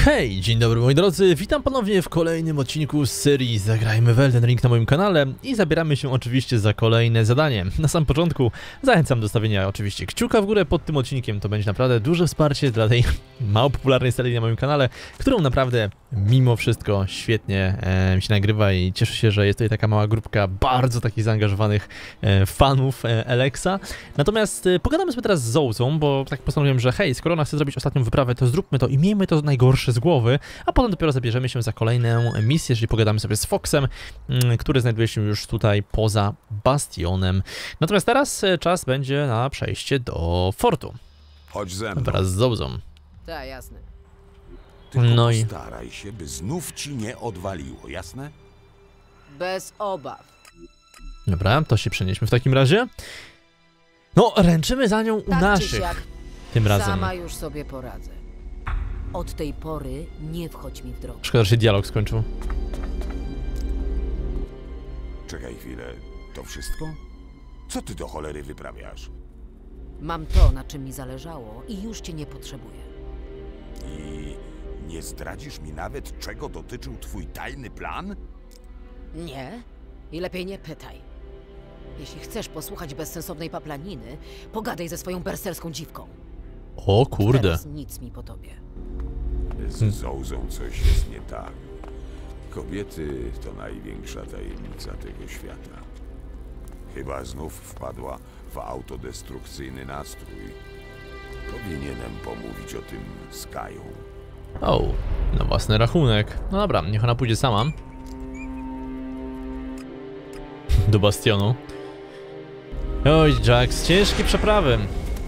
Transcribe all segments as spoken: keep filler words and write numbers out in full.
Hej, dzień dobry moi drodzy, witam ponownie w kolejnym odcinku z serii Zagrajmy w Elden Ring na moim kanale i zabieramy się oczywiście za kolejne zadanie. Na samym początku zachęcam do stawienia oczywiście kciuka w górę pod tym odcinkiem, to będzie naprawdę duże wsparcie dla tej mało popularnej serii na moim kanale, którą naprawdę mimo wszystko świetnie e, mi się nagrywa i cieszę się, że jest tutaj taka mała grupka bardzo takich zaangażowanych e, fanów e, Alexa. Natomiast e, pogadamy sobie teraz z Zouzą, bo tak postanowiłem, że hej, skoro ona chce zrobić ostatnią wyprawę, to zróbmy to i miejmy to najgorsze z głowy, a potem dopiero zabierzemy się za kolejną misję, czyli pogadamy sobie z Foxem, m, który znajduje się już tutaj poza bastionem. Natomiast teraz e, czas będzie na przejście do fortu. Chodź ze mną. Wraz z Zouzą. Tak, jasne. Tylko No i- postaraj się, by znów ci nie odwaliło, jasne? Bez obaw. Dobra, to się przenieśmy w takim razie. No, ręczymy za nią u Tak czy naszych siak, tym razem. sama już sobie poradzę. Od tej pory nie wchodź mi w drogę. Szkoda, że się dialog skończył. Czekaj chwilę, to wszystko? Co ty do cholery wyprawiasz? Mam to, na czym mi zależało i już cię nie potrzebuję. I nie zdradzisz mi nawet, czego dotyczył twój tajny plan? Nie? I lepiej nie pytaj. Jeśli chcesz posłuchać bezsensownej paplaniny, pogadaj ze swoją berserską dziwką. O kurde. Teraz nic mi po tobie. Z Zouzą coś jest nie tak. Kobiety to największa tajemnica tego świata. Chyba znów wpadła w autodestrukcyjny nastrój. Powinienem pomówić o tym z Kają. O, na własny rachunek. No dobra, niech ona pójdzie sama. Do bastionu. Oj, Jax, ciężkie przeprawy.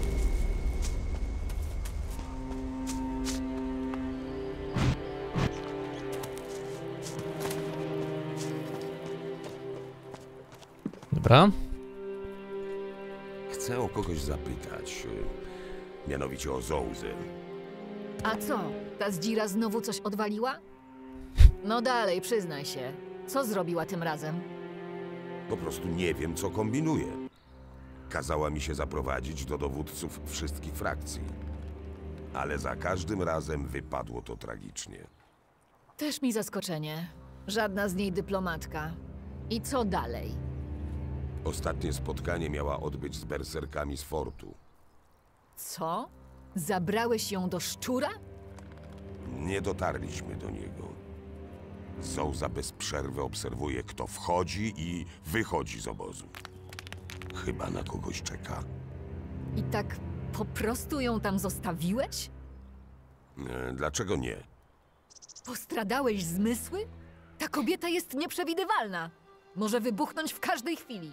Dobra. Chcę o kogoś zapytać, y, mianowicie o Zouzę. A co? Ta zdzira znowu coś odwaliła? No dalej, przyznaj się. Co zrobiła tym razem? Po prostu nie wiem, co kombinuje. Kazała mi się zaprowadzić do dowódców wszystkich frakcji. Ale za każdym razem wypadło to tragicznie. Też mi zaskoczenie. Żadna z niej dyplomatka. I co dalej? Ostatnie spotkanie miała odbyć z berserkami z fortu. Co? Zabrałeś ją do szczura? Nie dotarliśmy do niego. Zouza bez przerwy obserwuje, kto wchodzi i wychodzi z obozu. Chyba na kogoś czeka. I tak po prostu ją tam zostawiłeś? E, Dlaczego nie? Postradałeś zmysły? Ta kobieta jest nieprzewidywalna. Może wybuchnąć w każdej chwili.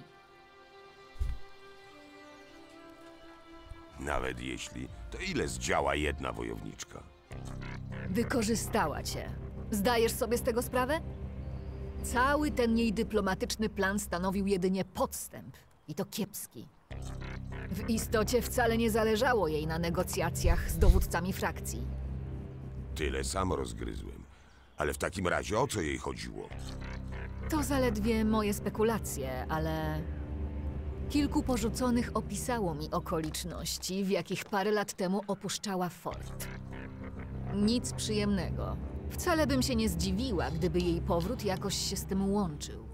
Nawet jeśli, to ile zdziała jedna wojowniczka? Wykorzystała cię. Zdajesz sobie z tego sprawę? Cały ten jej dyplomatyczny plan stanowił jedynie podstęp. I to kiepski. W istocie wcale nie zależało jej na negocjacjach z dowódcami frakcji. Tyle sam rozgryzłem. Ale w takim razie o co jej chodziło? To zaledwie moje spekulacje, ale... Kilku porzuconych opisało mi okoliczności, w jakich parę lat temu opuszczała fort. Nic przyjemnego. Wcale bym się nie zdziwiła, gdyby jej powrót jakoś się z tym łączył.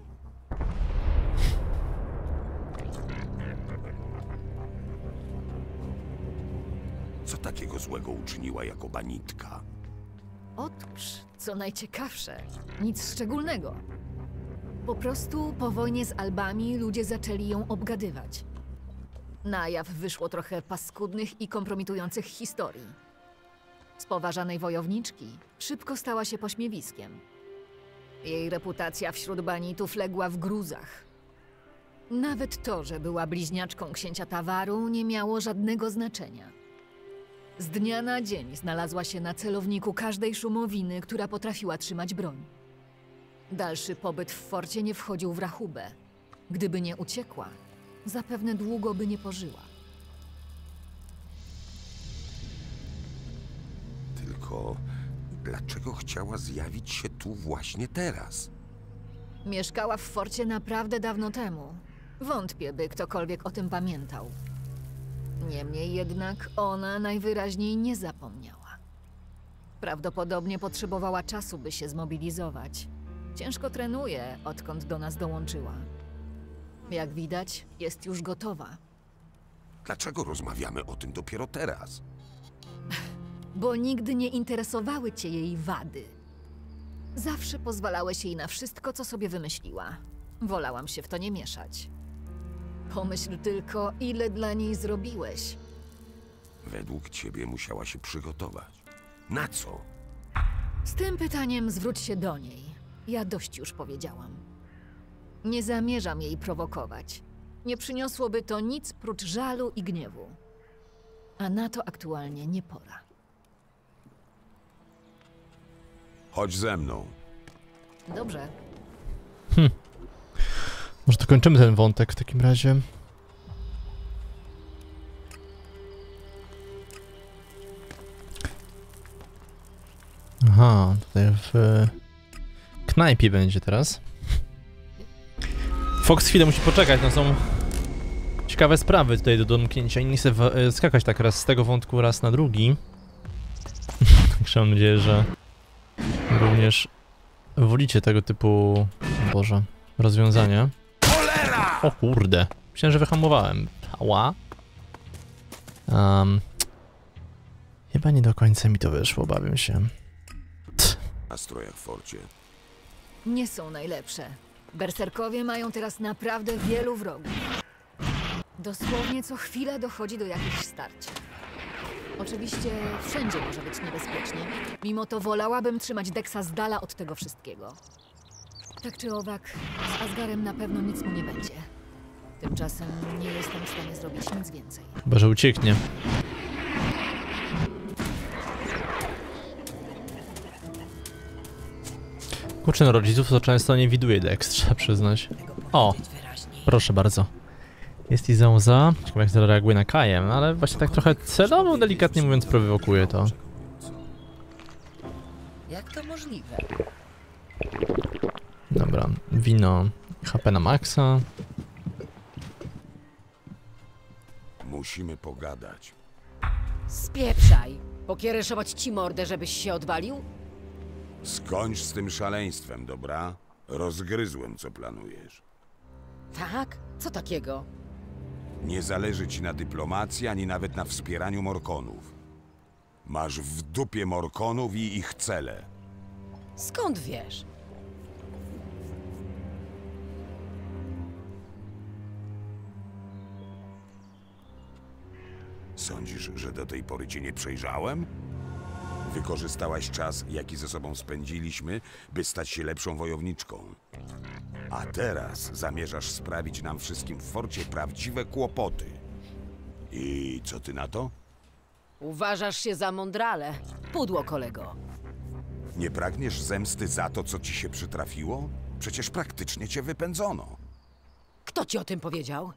Co takiego złego uczyniła jako banitka? Otóż, co najciekawsze, nic szczególnego. Po prostu po wojnie z Albami ludzie zaczęli ją obgadywać. Na jaw wyszło trochę paskudnych i kompromitujących historii. Z poważanej wojowniczki szybko stała się pośmiewiskiem. Jej reputacja wśród banitów legła w gruzach. Nawet to, że była bliźniaczką księcia Tawaru, nie miało żadnego znaczenia. Z dnia na dzień znalazła się na celowniku każdej szumowiny, która potrafiła trzymać broń. Dalszy pobyt w forcie nie wchodził w rachubę. Gdyby nie uciekła, zapewne długo by nie pożyła. Tylko dlaczego chciała zjawić się tu właśnie teraz? Mieszkała w forcie naprawdę dawno temu. Wątpię, by ktokolwiek o tym pamiętał. Niemniej jednak ona najwyraźniej nie zapomniała. Prawdopodobnie potrzebowała czasu, by się zmobilizować. Ciężko trenuje, odkąd do nas dołączyła. Jak widać, jest już gotowa. Dlaczego rozmawiamy o tym dopiero teraz? Bo nigdy nie interesowały cię jej wady. Zawsze pozwalałeś jej na wszystko, co sobie wymyśliła. Wolałam się w to nie mieszać. Pomyśl tylko, ile dla niej zrobiłeś. Według ciebie musiała się przygotować. Na co? Z tym pytaniem zwróć się do niej. Ja dość już powiedziałam. Nie zamierzam jej prowokować. Nie przyniosłoby to nic prócz żalu i gniewu. A na to aktualnie nie pora. Chodź ze mną. Dobrze. Może dokończymy ten wątek w takim razie. Aha, tutaj w knajpie będzie teraz. Fox chwilę musi poczekać, no są ciekawe sprawy tutaj do domknięcia i nie chcę skakać tak raz z tego wątku, raz na drugi. Także mam nadzieję, że również wolicie tego typu, Boże, rozwiązania. O kurde, myślałem, że wyhamowałem. Ała. Um, chyba nie do końca mi to wyszło, obawiam się. Na strojach w forcie. Nie są najlepsze. Berserkowie mają teraz naprawdę wielu wrogów. Dosłownie co chwilę dochodzi do jakichś starć. Oczywiście wszędzie może być niebezpiecznie. Mimo to wolałabym trzymać Dexa z dala od tego wszystkiego. Tak czy owak, z Asgarem na pewno nic mu nie będzie. Tymczasem nie jestem w stanie zrobić nic więcej. Chyba że ucieknie. Kurczę, no rodziców to często nie widuje Dex, trzeba przyznać. O, proszę bardzo. Jest i Zauza. Ciekawe jak zareaguje na Kajem, ale właśnie tak trochę celowo, delikatnie mówiąc, prowokuje to. Jak to możliwe? Dobra, wino, H P na maksa. Musimy pogadać. Spieprzaj! Pokiereszować ci mordę, żebyś się odwalił? Skończ z tym szaleństwem, dobra? Rozgryzłem, co planujesz. Tak? Co takiego? Nie zależy ci na dyplomacji, ani nawet na wspieraniu Morkonów. Masz w dupie Morkonów i ich cele. Skąd wiesz? Sądzisz, że do tej pory cię nie przejrzałem? Wykorzystałaś czas, jaki ze sobą spędziliśmy, by stać się lepszą wojowniczką. A teraz zamierzasz sprawić nam wszystkim w forcie prawdziwe kłopoty. I co ty na to? Uważasz się za mądrale. Pudło, kolego. Nie pragniesz zemsty za to, co ci się przytrafiło? Przecież praktycznie cię wypędzono. Kto ci o tym powiedział?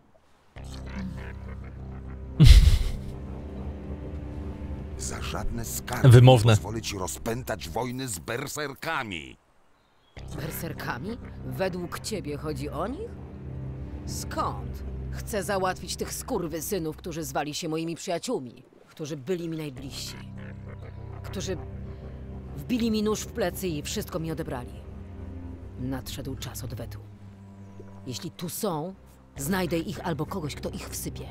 Za żadne skarby Wymowne. nie pozwolę ci rozpętać wojny z berserkami. Berserkami? Według ciebie chodzi o nich? Skąd? Chcę załatwić tych skurwysynów, którzy zwali się moimi przyjaciółmi, którzy byli mi najbliżsi, którzy wbili mi nóż w plecy i wszystko mi odebrali. Nadszedł czas odwetu. Jeśli tu są, znajdę ich albo kogoś, kto ich wsypie.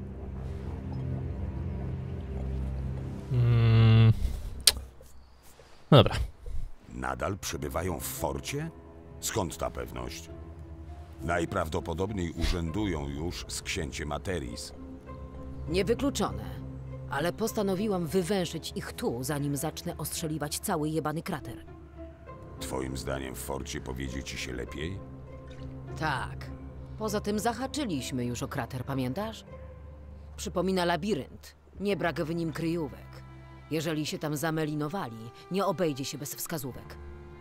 Mm. No dobra. Nadal przebywają w forcie? Skąd ta pewność? Najprawdopodobniej urzędują już z księciem Ateris. Niewykluczone, ale postanowiłam wywęszyć ich tu, zanim zacznę ostrzeliwać cały jebany krater. Twoim zdaniem w forcie powiedzie ci się lepiej? Tak. Poza tym zahaczyliśmy już o krater, pamiętasz? Przypomina labirynt. Nie brak w nim kryjówek. Jeżeli się tam zamelinowali, nie obejdzie się bez wskazówek.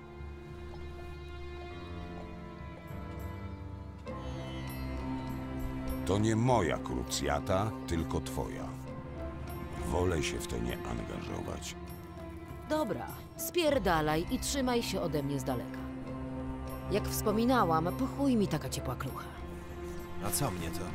To nie moja krucjata, tylko twoja. Wolę się w to nie angażować. Dobra, spierdalaj i trzymaj się ode mnie z daleka. Jak wspominałam, po chuj mi taka ciepła klucha. A co mnie to?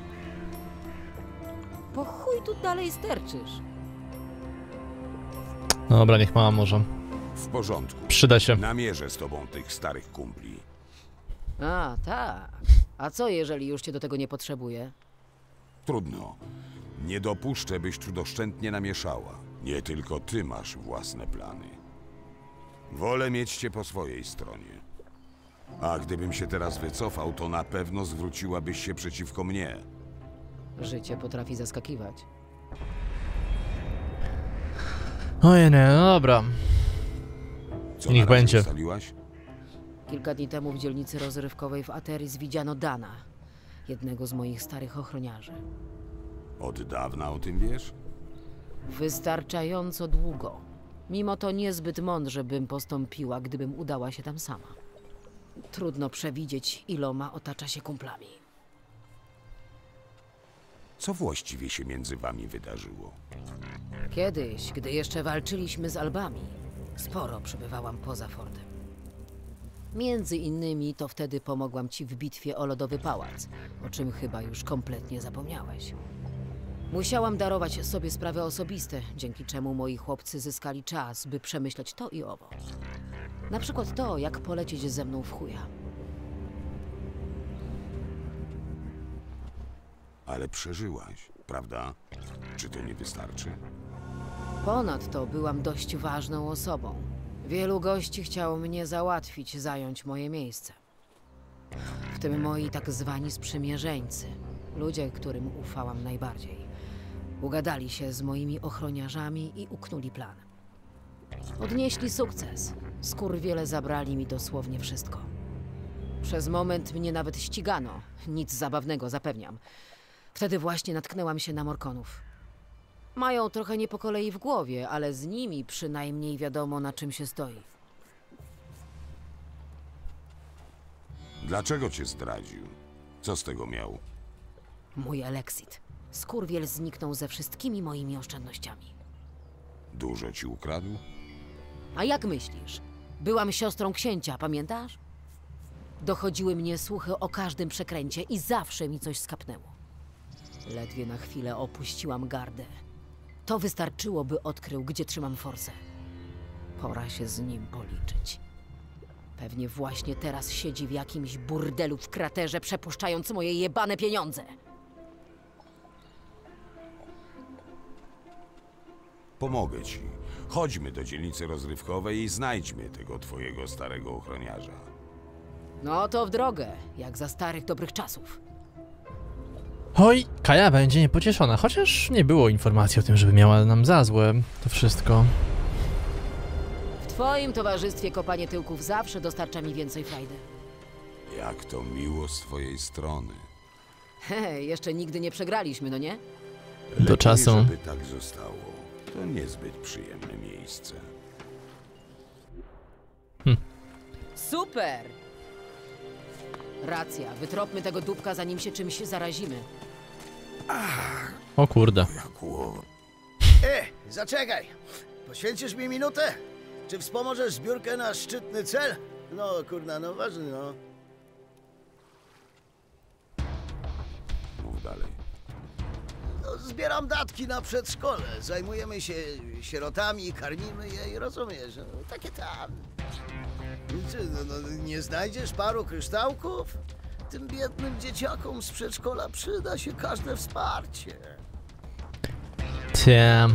Po chuj tu dalej sterczysz. No dobra, niech mama może. W porządku. Przyda się. Namierzę z tobą tych starych kumpli. A, tak. A co, jeżeli już cię do tego nie potrzebuję? Trudno. Nie dopuszczę, byś tu doszczętnie namieszała. Nie tylko ty masz własne plany. Wolę mieć cię po swojej stronie. A gdybym się teraz wycofał, to na pewno zwróciłabyś się przeciwko mnie. Życie potrafi zaskakiwać. Ojej, no dobra. Co Niech na razie będzie. ustaliłaś? Kilka dni temu w dzielnicy rozrywkowej w Ateris widziano Dana, jednego z moich starych ochroniarzy. Od dawna o tym wiesz? Wystarczająco długo. Mimo to niezbyt mądrze bym postąpiła, gdybym udała się tam sama. Trudno przewidzieć, iloma otacza się kumplami. Co właściwie się między wami wydarzyło? Kiedyś, gdy jeszcze walczyliśmy z Albami, sporo przebywałam poza fortem. Między innymi to wtedy pomogłam ci w bitwie o Lodowy Pałac, o czym chyba już kompletnie zapomniałeś. Musiałam darować sobie sprawy osobiste, dzięki czemu moi chłopcy zyskali czas, by przemyśleć to i owo. Na przykład to, jak polecieć ze mną w chuja. Ale przeżyłaś, prawda? Czy to nie wystarczy? Ponadto byłam dość ważną osobą. Wielu gości chciało mnie załatwić, zająć moje miejsce. W tym moi tak zwani sprzymierzeńcy, ludzie, którym ufałam najbardziej. Ugadali się z moimi ochroniarzami i uknuli plan. Odnieśli sukces. Skurwiele zabrali mi dosłownie wszystko. Przez moment mnie nawet ścigano. Nic zabawnego, zapewniam. Wtedy właśnie natknęłam się na Morkonów. Mają trochę nie po kolei w głowie, ale z nimi przynajmniej wiadomo, na czym się stoi. Dlaczego cię zdradził? Co z tego miał? Mój Alexit. Skurwiel zniknął ze wszystkimi moimi oszczędnościami. Dużo ci ukradł? A jak myślisz? Byłam siostrą księcia, pamiętasz? Dochodziły mnie słuchy o każdym przekręcie i zawsze mi coś skapnęło. Ledwie na chwilę opuściłam gardę. To wystarczyło, by odkrył, gdzie trzymam forsę. Pora się z nim policzyć. Pewnie właśnie teraz siedzi w jakimś burdelu w kraterze, przepuszczając moje jebane pieniądze. Pomogę ci. Chodźmy do dzielnicy rozrywkowej i znajdźmy tego twojego starego ochroniarza. No to w drogę, jak za starych dobrych czasów. Oj, Kaja będzie niepocieszona, chociaż nie było informacji o tym, żeby miała nam za złe to wszystko. W twoim towarzystwie kopanie tyłków zawsze dostarcza mi więcej frajdy. Jak to miło z twojej strony. Hej, jeszcze nigdy nie przegraliśmy, no nie? Lepiej, czasu. żeby tak zostało. To niezbyt przyjemne miejsce. Super! Racja, wytropmy tego dupka, zanim się czymś zarazimy. O kurde. Jak głowa. E, zaczekaj! Poświęcisz mi minutę? Czy wspomożesz zbiórkę na szczytny cel? No, kurna, no ważny, no. Mów dalej. no. Zbieram datki na przedszkole. Zajmujemy się sierotami, karmimy je i rozumiesz, no, takie tam. Czy, no, no, nie znajdziesz paru kryształków? Tym biednym dzieciakom z przedszkola przyda się każde wsparcie. Tie.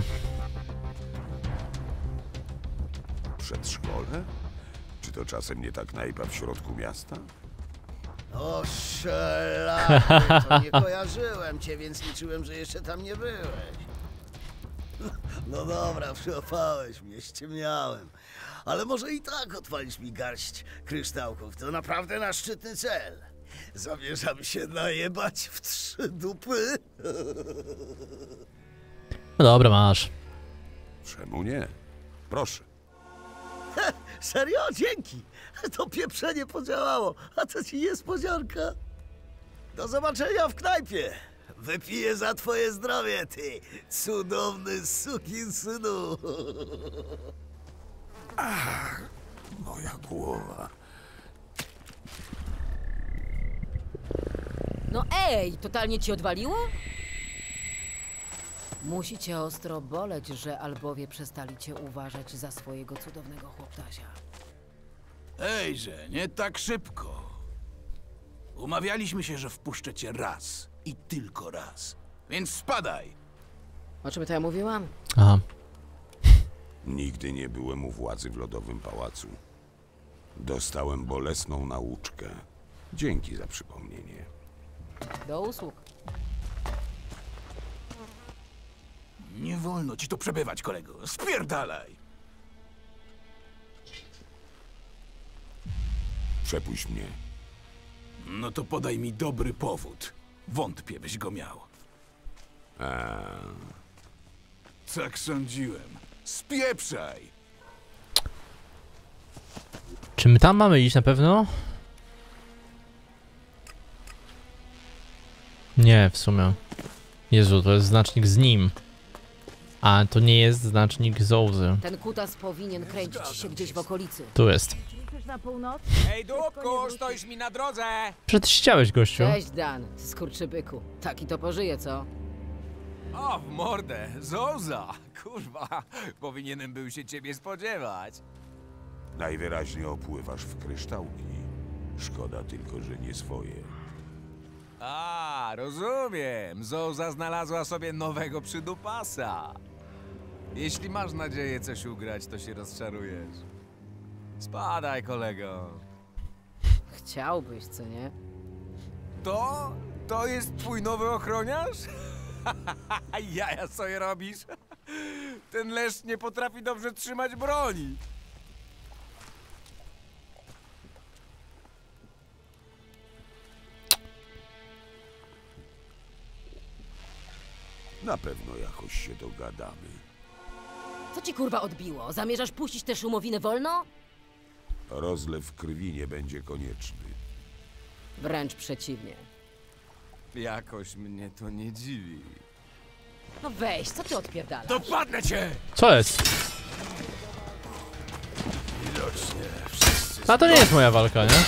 Przedszkole? Czy to czasem nie ta knajpa w środku miasta? O szlamy, to nie kojarzyłem cię, więc liczyłem, że jeszcze tam nie byłeś. No dobra, przyłapałeś mnie, ściemniałem. Ale może i tak odpalisz mi garść kryształków. To naprawdę na szczytny cel. Zamierzam się najebać w trzy dupy. No dobra, masz. Czemu nie? Proszę. Serio? Dzięki. To pieprzenie podziałało. A to ci niespodzianka. Do zobaczenia w knajpie. Wypiję za twoje zdrowie, ty cudowny sukinsynu. Ach, moja głowa. No ej, totalnie ci odwaliło? Musi cię ostro boleć, że albowie przestali cię uważać za swojego cudownego chłoptasia. Ejże, nie tak szybko. Umawialiśmy się, że wpuszczę cię raz i tylko raz. Więc spadaj! O czym to ja mówiłam? Aha. Nigdy nie byłem u władzy w Lodowym Pałacu. Dostałem bolesną nauczkę. Dzięki za przypomnienie. Do usług. Nie wolno ci tu przebywać, kolego. Spierdalaj! Przepuść mnie. No to podaj mi dobry powód. Wątpię, byś go miał. Eee, Tak sądziłem. Spieprzaj! Czy my tam mamy iść na pewno? Nie, w sumie. Jezu, to jest znacznik z nim. A to nie jest znacznik z Ołzy. Ten kutas powinien kręcić się gdzieś w okolicy. Tu jest. Ej, dupku, stoisz mi na drodze! Przetrzciałeś, gościu. Cześć, Dan, ty skurczybyku. Taki to pożyje, co? O, w mordę, Zoza! Kurwa, powinienem był się ciebie spodziewać. najwyraźniej opływasz w kryształki. Szkoda tylko, że nie swoje. A, rozumiem. Zoza znalazła sobie nowego przydupasa. Jeśli masz nadzieję coś ugrać, to się rozczarujesz. Spadaj, kolego. Chciałbyś, co nie? To? To jest twój nowy ochroniarz? Jaja sobie robisz? Ten leszcz nie potrafi dobrze trzymać broni. Na pewno jakoś się dogadamy. Co ci kurwa odbiło? Zamierzasz puścić tę szumowinę wolno? Rozlew krwi nie będzie konieczny. Wręcz przeciwnie. Jakoś mnie to nie dziwi. No weź, co ty odpierdalasz? Dopadnę cię! Co jest? A to nie jest moja walka, nie?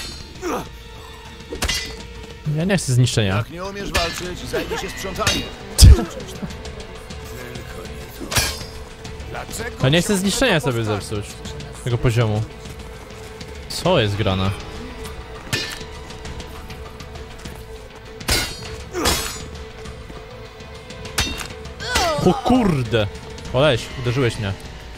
Ja nie chcę zniszczenia. Jak nie umiesz walczyć, zajmij się sprzątaniem. Ja nie chcę zniszczenia sobie zepsuć. Tego poziomu. Co jest grane? O kurde! Koleś, uderzyłeś mnie.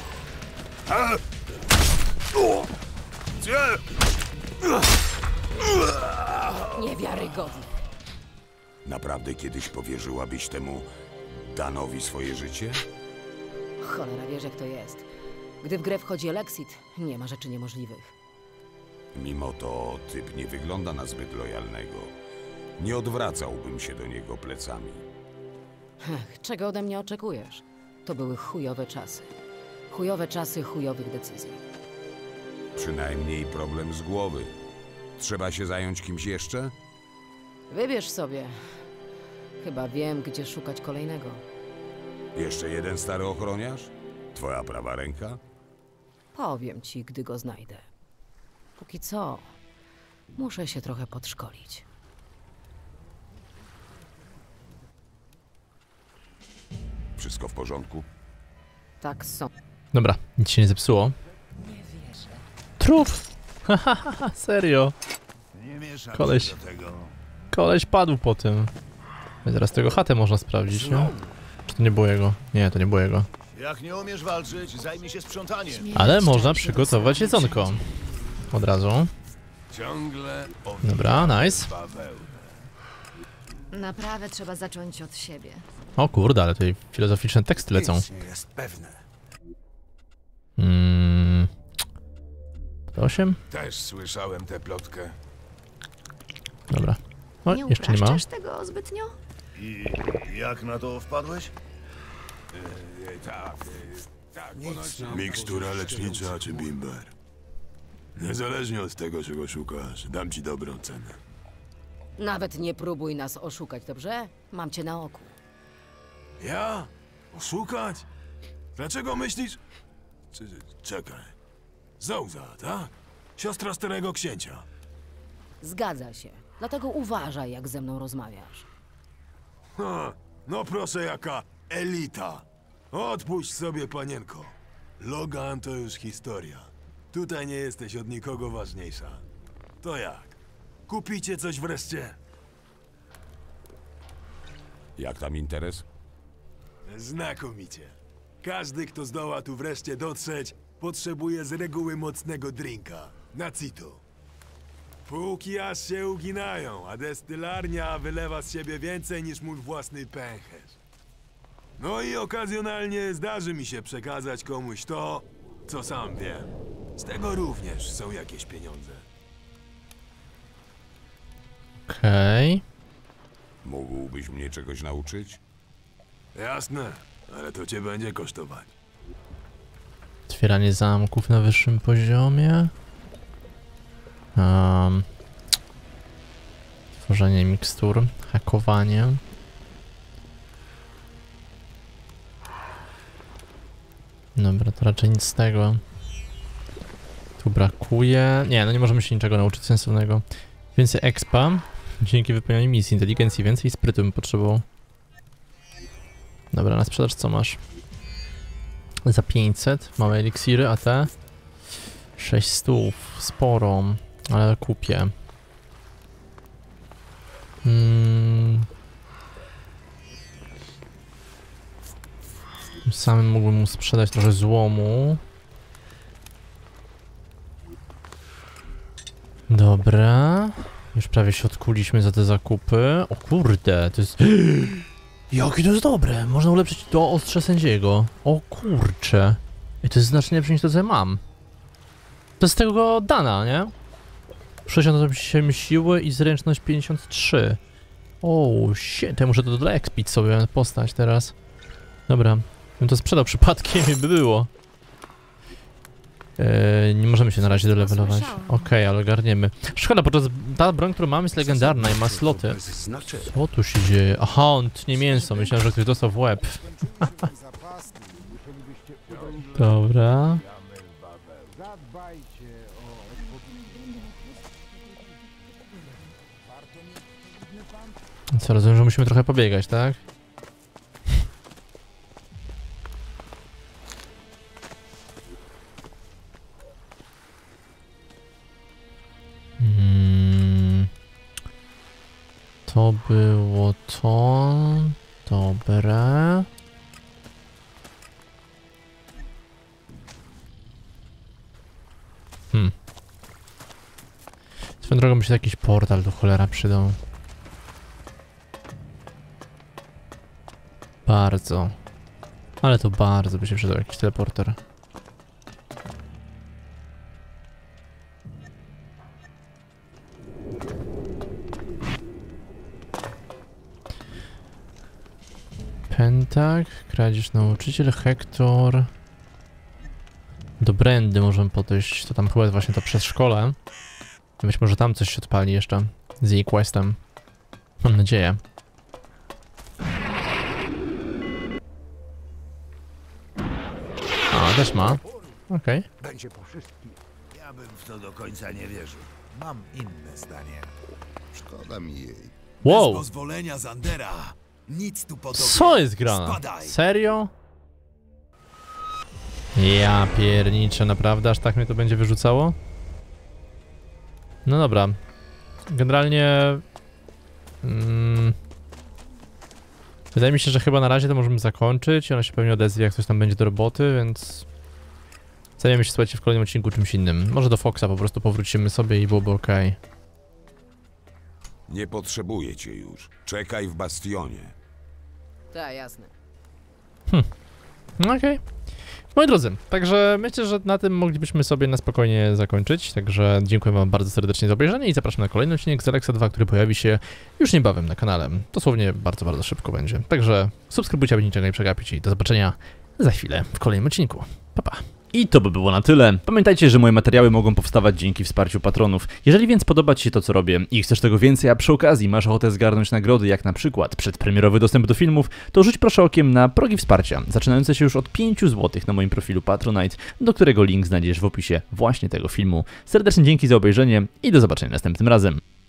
Niewiarygodne. Naprawdę kiedyś powierzyłabyś temu Danowi swoje życie? Cholera, wiesz jak to jest. Gdy w grę wchodzi Alexit, nie ma rzeczy niemożliwych. Mimo to typ nie wygląda na zbyt lojalnego. Nie odwracałbym się do niego plecami. Ech, czego ode mnie oczekujesz? To były chujowe czasy. Chujowe czasy chujowych decyzji. Przynajmniej problem z głowy. Trzeba się zająć kimś jeszcze? Wybierz sobie. Chyba wiem, gdzie szukać kolejnego. Jeszcze jeden stary ochroniarz? Twoja prawa ręka? Powiem ci, gdy go znajdę. Póki co, muszę się trochę podszkolić. Wszystko w porządku? Tak są. Dobra, nic się nie zepsuło. Trup! Hahaha, serio. Nie mieszam Koleś. się do tego. Koleś padł po tym. Teraz tego chatę można sprawdzić, nie? Czy to nie było jego? Nie, to nie było jego. Jak nie umiesz walczyć, zajmij się sprzątaniem. Ale można przygotować jedzonko. Od razu. Ciągle o Dobra, nice. Paweł. Naprawę trzeba zacząć od siebie. O kurde, ale tutaj filozoficzne teksty lecą. Nic nie jest pewne. Mm. osiem? Też słyszałem tę plotkę. Dobra. O, Nie jeszcze nie ma. upraszczasz tego zbytnio? I jak na to wpadłeś? Yy, tak, yy, tak, ponoć nam Mikstura lecznicza czy bimber? Niezależnie od tego, czego szukasz, dam ci dobrą cenę. Nawet nie próbuj nas oszukać, dobrze? Mam cię na oku. Ja? Oszukać? Dlaczego myślisz? Czy, czekaj. Zouza, tak? Siostra starego księcia. Zgadza się. Dlatego uważaj, jak ze mną rozmawiasz. Ha, no proszę, jaka Elita. Odpuść sobie, panienko. Logan to już historia. Tutaj nie jesteś od nikogo ważniejsza. To jak? Kupicie coś wreszcie? Jak tam interes? Znakomicie. Każdy, kto zdoła tu wreszcie dotrzeć, potrzebuje z reguły mocnego drinka. Na citu. Półki aż się uginają, a destylarnia wylewa z siebie więcej niż mój własny pęcherz. No i okazjonalnie zdarzy mi się przekazać komuś to, co sam wiem. Z tego również są jakieś pieniądze. Okej. Mógłbyś mnie czegoś nauczyć? Jasne, ale to cię będzie kosztować. Otwieranie zamków na wyższym poziomie. Um, tworzenie mikstur, hakowanie. Dobra, to raczej nic z tego. Tu brakuje. Nie, no nie możemy się niczego nauczyć sensownego. Więcej expa. Dzięki wypełnianiu misji, inteligencji, więcej sprytu bym potrzebował. Dobra, na sprzedaż co masz? Za pięćset, małe eliksiry, a te? sześć stów, sporo, ale kupię. Hmm. Samym mógłbym mu sprzedać trochę złomu. Dobra. Już prawie się odkuliśmy za te zakupy. O kurde, to jest... Jakie to jest dobre! Można ulepszyć to ostrze sędziego. O kurcze. I to jest znacznie lepsze niż to, co ja mam. To jest tego Dana, nie? sześćdziesiąt osiem siły i zręczność pięćdziesiąt trzy. O, shit, ja muszę to doekspić sobie postać teraz. Dobra, bym to sprzedał przypadkiem i by było. Eee, nie możemy się na razie dolevelować. Okej, okay, ale ogarniemy. Szkoda, podczas ta broń, którą mamy, jest legendarna i ma sloty. Co tu się dzieje? Aha, on tnie mięso. Myślałem, że ktoś dostał w łeb. Dobra. Co, rozumiem, że musimy trochę pobiegać, tak? Hmm. To było to. Dobre. Hmm. Swoją drogą by się jakiś portal do cholera przydał. Bardzo. Ale to bardzo by się przydał jakiś teleporter. Pentak, kradzież nauczyciel, Hektor. Do Brandy możemy podejść, to tam chyba jest właśnie to przedszkole. Być może tam coś się odpali jeszcze z jej questem. Mam nadzieję. A, też ma. Okej. Okay. Będzie po wszystkim. Ja bym w to do końca nie wierzył. Mam inne zdanie. Szkoda mi jej. Wow! Bez pozwolenia Zandera. Nic tu podobnego. Co jest grane? Spadaj. Serio? Ja pierniczę, naprawdę aż tak mnie to będzie wyrzucało? No dobra. Generalnie... Mm, wydaje mi się, że chyba na razie to możemy zakończyć. Ona się pewnie odezwie, jak coś tam będzie do roboty, więc... Zajmiemy się, słuchajcie, w kolejnym odcinku czymś innym. Może do Foxa po prostu powrócimy sobie i byłoby ok. Nie potrzebuję cię już. Czekaj w bastionie. Tak, jasne. Okej. Okay. Moi drodzy, także myślę, że na tym moglibyśmy sobie na spokojnie zakończyć. Także dziękuję wam bardzo serdecznie za obejrzenie i zapraszam na kolejny odcinek z Alexa dwa, który pojawi się już niebawem na kanale. Dosłownie bardzo, bardzo szybko będzie. Także subskrybujcie, aby niczego nie przegapić i do zobaczenia za chwilę w kolejnym odcinku. Pa, pa. I to by było na tyle. Pamiętajcie, że moje materiały mogą powstawać dzięki wsparciu patronów. Jeżeli więc podoba ci się to, co robię i chcesz tego więcej, a przy okazji masz ochotę zgarnąć nagrody, jak na przykład przedpremierowy dostęp do filmów, to rzuć proszę okiem na progi wsparcia, zaczynające się już od pięciu złotych na moim profilu Patronite, do którego link znajdziesz w opisie właśnie tego filmu. Serdecznie dzięki za obejrzenie i do zobaczenia następnym razem.